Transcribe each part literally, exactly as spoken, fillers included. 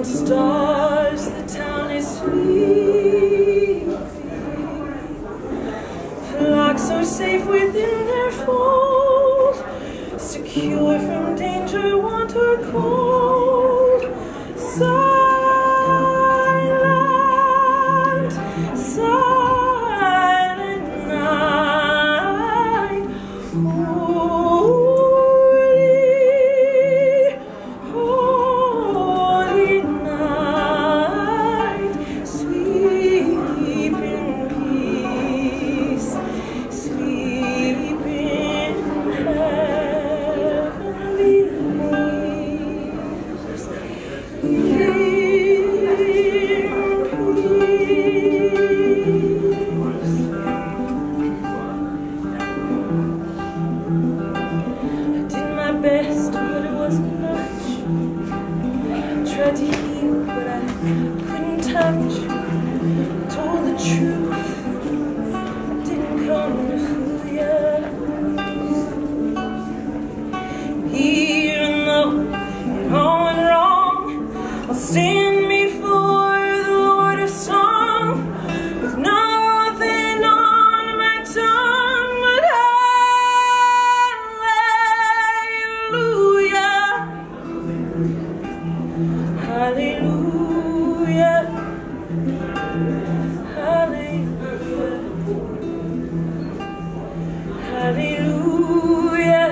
Beyond stars, the town is sleeping. Flocks are safe within their fold, secure from danger, want, or cold. Silent, silent night. Holy, holy night. Sleep in peace, sleep in heavenly peace. Best, but it wasn't much. Tried to heal, but I couldn't touch. Told the truth, didn't come to fool ya. Even though it all went wrong, I'll stand before the Lord of song with nothing on my tongue but hallelujah, hallelujah, hallelujah,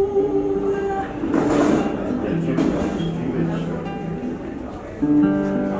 hallelujah.